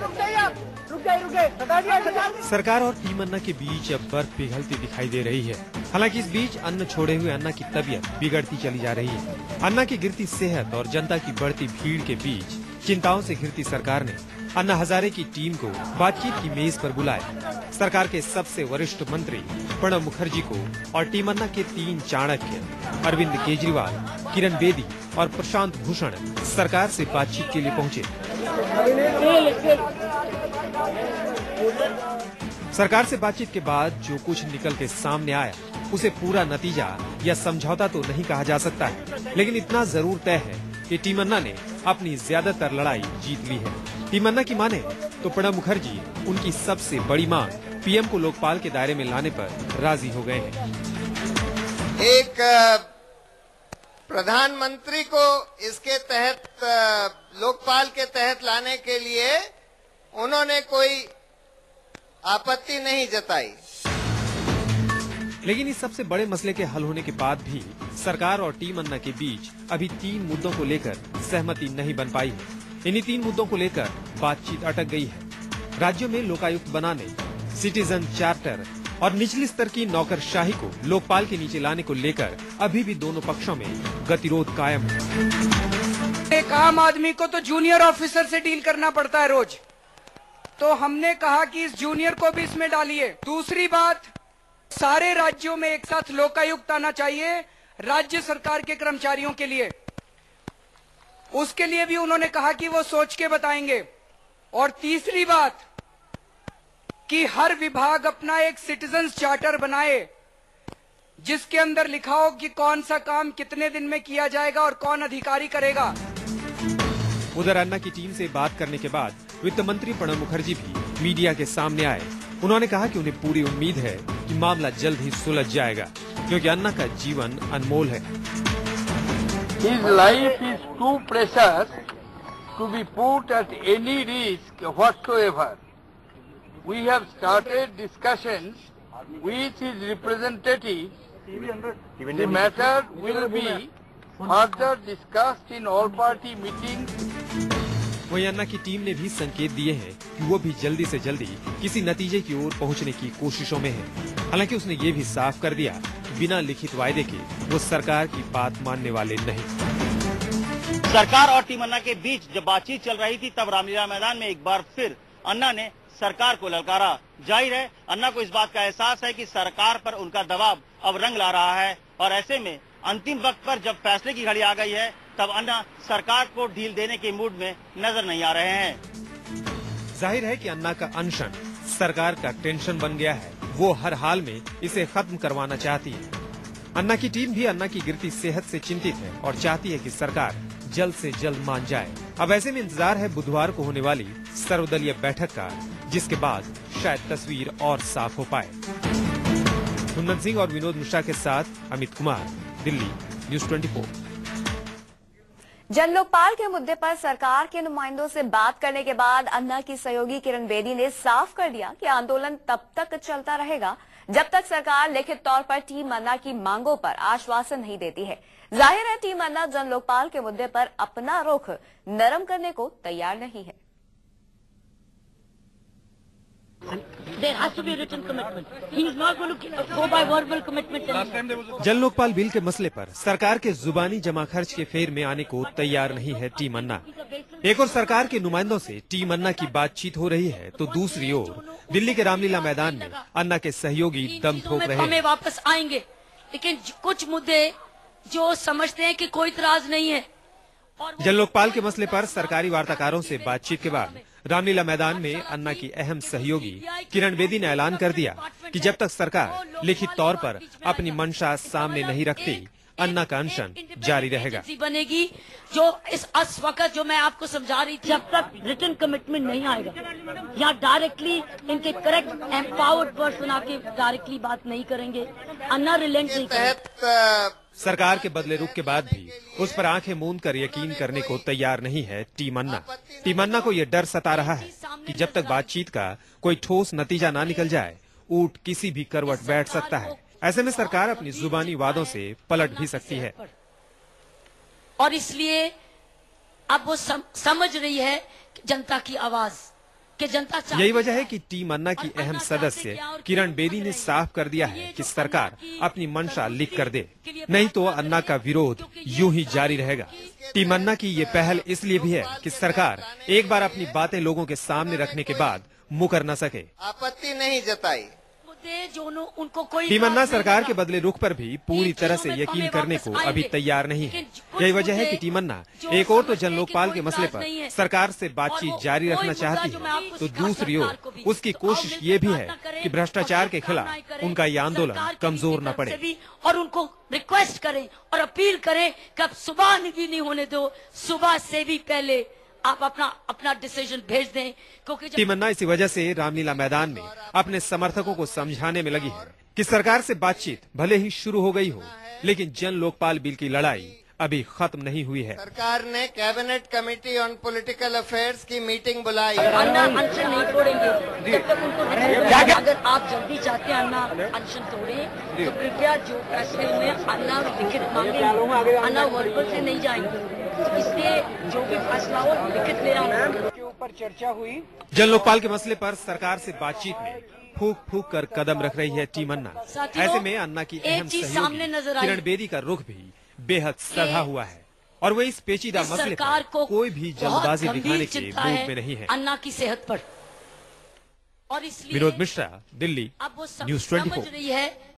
सरकार और टीम अन्ना के बीच अब बर्फ पिघलती दिखाई दे रही है। हालांकि इस बीच अन्न छोड़े हुए अन्ना की तबीयत बिगड़ती चली जा रही है। अन्ना की गिरती सेहत और जनता की बढ़ती भीड़ के बीच चिंताओं से घिरती सरकार ने अन्ना हजारे की टीम को बातचीत की मेज पर बुलाया। सरकार के सबसे वरिष्ठ मंत्री प्रणब मुखर्जी को और टीम अन्ना के 3 चाणक्य अरविंद केजरीवाल, किरण बेदी और प्रशांत भूषण सरकार से बातचीत के लिए पहुंचे। सरकार से बातचीत के बाद जो कुछ निकल के सामने आया उसे पूरा नतीजा या समझौता तो नहीं कहा जा सकता है, लेकिन इतना जरूर तय है कि टीम अन्ना ने अपनी ज्यादातर लड़ाई जीत ली है। टीम अन्ना की माने तो प्रणब मुखर्जी उनकी सबसे बड़ी मांग पीएम को लोकपाल के दायरे में लाने पर राजी हो गए हैं। एक प्रधानमंत्री को इसके तहत लोकपाल के तहत लाने के लिए उन्होंने कोई आपत्ति नहीं जताई। लेकिन इस सबसे बड़े मसले के हल होने के बाद भी सरकार और टीम अन्ना के बीच अभी 3 मुद्दों को लेकर सहमति नहीं बन पाई है। इन्हीं 3 मुद्दों को लेकर बातचीत अटक गई है। राज्यों में लोकायुक्त बनाने, सिटीजन चार्टर और निचली स्तर की नौकरशाही को लोकपाल के नीचे लाने को लेकर अभी भी दोनों पक्षों में गतिरोध कायम है। एक आम आदमी को तो जूनियर ऑफिसर से डील करना पड़ता है रोज, तो हमने कहा कि इस जूनियर को भी इसमें डालिए। दूसरी बात, सारे राज्यों में एक साथ लोकायुक्त आना चाहिए राज्य सरकार के कर्मचारियों के लिए। उसके लिए भी उन्होंने कहा कि वो सोच के बताएंगे। और तीसरी बात कि हर विभाग अपना एक सिटीजन्स चार्टर बनाए जिसके अंदर लिखा हो कि कौन सा काम कितने दिन में किया जाएगा और कौन अधिकारी करेगा। उधर अन्ना की टीम से बात करने के बाद वित्त मंत्री प्रणब मुखर्जी भी मीडिया के सामने आए। उन्होंने कहा कि उन्हें पूरी उम्मीद है कि मामला जल्द ही सुलझ जाएगा, क्योंकि अन्ना का जीवन अनमोल है। His life is too precious to be put at any risk whatsoever. We have started discussions with his representatives. The matter will be further discussed in all party meetings. वहीं अन्ना की टीम ने भी संकेत दिए हैं कि वो भी जल्दी से जल्दी किसी नतीजे की ओर पहुंचने की कोशिशों में है। हालांकि उसने ये भी साफ कर दिया कि बिना लिखित वायदे के वो सरकार की बात मानने वाले नहीं। सरकार और टीम अन्ना के बीच जब बातचीत चल रही थी तब रामलीला मैदान में एक बार फिर अन्ना ने सरकार को ललकारा। जाहिर है अन्ना को इस बात का एहसास है कि सरकार पर उनका दबाव अब रंग ला रहा है और ऐसे में अंतिम वक्त पर जब फैसले की घड़ी आ गई है तब अन्ना सरकार को ढील देने के मूड में नजर नहीं आ रहे हैं। जाहिर है कि अन्ना का अनशन सरकार का टेंशन बन गया है। वो हर हाल में इसे खत्म करवाना चाहती है। अन्ना की टीम भी अन्ना की गिरती सेहत से चिंतित है और चाहती है कि सरकार जल्द से जल्द मान जाए। अब ऐसे में इंतजार है बुधवार को होने वाली सर्वदलीय बैठक का, जिसके बाद शायद तस्वीर और साफ हो पाए। कुंदन सिंह और विनोद मिश्रा के साथ अमित कुमार, दिल्ली, न्यूज़ 24। जन लोकपाल के मुद्दे पर सरकार के नुमाइंदों से बात करने के बाद अन्ना की सहयोगी किरण बेदी ने साफ कर दिया कि आंदोलन तब तक चलता रहेगा जब तक सरकार लिखित तौर पर टीम अन्ना की मांगों पर आश्वासन नहीं देती है। जाहिर है टीम अन्ना जन लोकपाल के मुद्दे पर अपना रुख नरम करने को तैयार नहीं है। There has to be a written commitment. He is not going to go by verbal commitment. जन लोकपाल बिल के मसले पर सरकार के जुबानी जमा खर्च के फेर में आने को तैयार नहीं है टीम अन्ना। एक और सरकार के नुमाइंदों से टीम अन्ना की बातचीत हो रही है तो दूसरी ओर दिल्ली के रामलीला मैदान में अन्ना के सहयोगी दम ठोक रहे हैं। हमें वापस आएंगे, लेकिन कुछ मुद्दे जो समझते हैं कि कोई इतराज नहीं है। जन लोकपाल के मसले पर सरकारी वार्ताकारों से बातचीत के बाद रामलीला मैदान में अन्ना की अहम सहयोगी किरण बेदी ने ऐलान कर दिया कि जब तक सरकार लिखित तौर पर अपनी मंशा सामने नहीं रखती, अन्ना का अनशन जारी रहेगा। बनेगी जो इस वक्त जो मैं आपको समझा रही थी, जब तक रिटन कमिटमेंट नहीं आएगा या डायरेक्टली इनके करेक्ट एम्पावर्ड पर्सन आके डायरेक्टली बात नहीं करेंगे, अन्ना रिलेंट नहीं करेगा। सरकार के बदले रुख के बाद भी उस पर आंखें मूंद कर यकीन करने को तैयार नहीं है टीम अन्ना। टीम अन्ना को यह डर सता रहा है कि जब तक बातचीत का कोई ठोस नतीजा ना निकल जाए, ऊंट किसी भी करवट बैठ सकता है। ऐसे में सरकार अपनी जुबानी वादों से पलट भी सकती है और इसलिए अब वो समझ रही है कि जनता की आवाज कि जनता चाहती यही वजह है कि टीम अन्ना की अहम सदस्य किरण बेदी ने साफ कर दिया है कि सरकार अपनी मंशा लिख कर दे, नहीं तो अन्ना का विरोध यूं ही जारी रहेगा। टीम अन्ना की ये पहल इसलिए भी है कि सरकार एक बार अपनी बातें लोगों के सामने रखने के बाद मुकर न सके। आपत्ति नहीं जताई। जो उनको कोई टीम अन्ना सरकार के बदले रुख पर भी पूरी तरह से यकीन करने को अभी तैयार नहीं है। यही वजह है कि टीम अन्ना एक और तो जन लोकपाल के मसले पर सरकार से बातचीत जारी रखना चाहती है, तो दूसरी ओर उसकी कोशिश ये भी है कि भ्रष्टाचार के खिलाफ उनका ये आंदोलन कमजोर न पड़े। और उनको रिक्वेस्ट करें और अपील करें कि अब सुबह नहीं होने दो, सुबह से भी पहले आप अपना डिसीजन भेज दें, क्योंकि टीम अन्ना इसी वजह से रामलीला मैदान में अपने समर्थकों को समझाने में लगी है कि सरकार से बातचीत भले ही शुरू हो गई हो, लेकिन जन लोकपाल बिल की लड़ाई अभी खत्म नहीं हुई है। सरकार ने cabinet committee on political affairs की मीटिंग बुलाई। अन्ना अनशन नहीं तोड़ेंगे जब तक उनको, अगर आप जल्दी चाहते हैं अन्ना अनशन तोड़े तो कृपया जो फैसले में अन्ना लिखित मांगे, अन्ना वर्बल से नहीं जाएंगे, इसलिए जो भी फैसला हो लिखित ले आना। के ऊपर चर्चा हुई। जन लोकपाल के मसले पर सरकार से बातचीत में फूक फूक कर कदम रख रही है टीम अन्ना। ऐसे में अन्ना की अहम सहयोगी किरण बेदी का रुख भी बेहद सधा हुआ है और वो इस पेचीदा मसले पर कोई भी जल्दबाजी दिखाने के मूड में नहीं है। अन्ना की सेहत पर और इसलिए विनोद मिश्रा, दिल्ली, अब वो न्यूज़ 24। समझ रही है